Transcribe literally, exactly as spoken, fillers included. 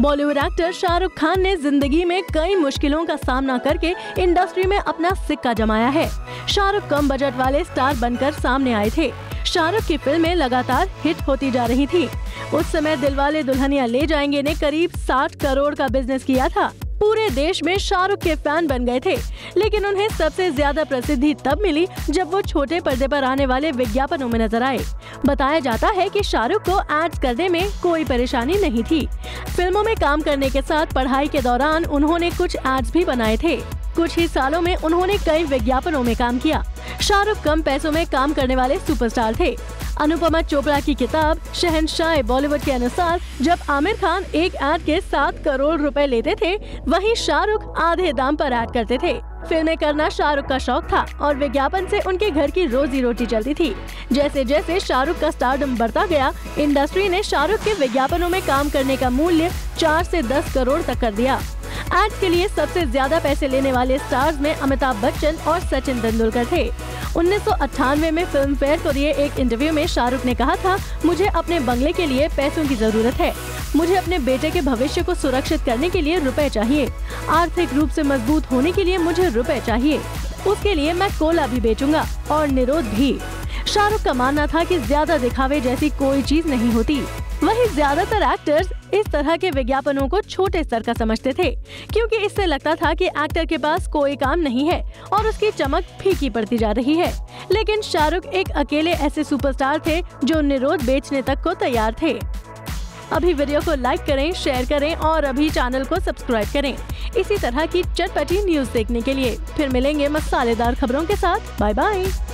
Bollywood actor Shahrukh Khan ने जिंदगी में कई मुश्किलों का सामना करके इंडस्ट्री में अपना सिक्का जमाया है। शाहरुख कम बजट वाले स्टार बनकर सामने आए थे। शाहरुख की फिल्में लगातार हिट होती जा रही थी। उस समय दिलवाले दुल्हनिया ले जाएंगे ने करीब साठ करोड़ का बिजनेस किया था। पूरे देश में शाहरुख के फैन बन गए थे, लेकिन उन्हें सबसे ज्यादा प्रसिद्धि तब मिली जब वो छोटे पर्दे पर आने वाले विज्ञापनों में नजर आए। बताया जाता है कि शाहरुख को एड्स करने में कोई परेशानी नहीं थी। फिल्मों में काम करने के साथ पढ़ाई के दौरान उन्होंने कुछ एड्स भी बनाए थे। कुछ ही सालों में उन्होंने कई विज्ञापनों में काम किया। शाहरुख कम पैसों में काम करने वाले सुपरस्टार थे। अनुपमा चोपड़ा की किताब शहंशाह बॉलीवुड के अनुसार जब आमिर खान एक एड के सात करोड़ रुपए लेते थे, वहीं शाहरुख आधे दाम पर एड करते थे। फिल्में करना शाहरुख का शौक था और विज्ञापन से उनके घर की रोजी रोटी चलती थी। जैसे जैसे शाहरुख का स्टारडम बढ़ता गया, इंडस्ट्री ने शाहरुख के विज्ञापनों में काम करने का मूल्य चार से दस करोड़ तक कर दिया। एड्स के लिए सबसे ज्यादा पैसे लेने वाले स्टार्स में अमिताभ बच्चन और सचिन तेंदुलकर थे। उन्नीस सौ अट्ठानवे में फिल्म फेयर को दिए एक इंटरव्यू में शाहरुख ने कहा था, मुझे अपने बंगले के लिए पैसों की जरूरत है। मुझे अपने बेटे के भविष्य को सुरक्षित करने के लिए रुपए चाहिए। आर्थिक रूप से मजबूत होने के लिए मुझे रुपए चाहिए। उसके लिए मैं कोला भी बेचूंगा और निरोध भी। शाहरुख का मानना था कि ज्यादा दिखावे जैसी कोई चीज नहीं होती। वहीं ज्यादातर एक्टर्स इस तरह के विज्ञापनों को छोटे स्तर का समझते थे, क्योंकि इससे लगता था कि एक्टर के पास कोई काम नहीं है और उसकी चमक फीकी पड़ती जा रही है। लेकिन शाहरुख एक अकेले ऐसे सुपरस्टार थे जो निरोध बेचने तक को तैयार थे। अभी वीडियो को लाइक करें, शेयर करें और अभी चैनल को सब्सक्राइब करें इसी तरह की चटपटी न्यूज देखने के लिए। फिर मिलेंगे मसालेदार खबरों के साथ। Bye bye.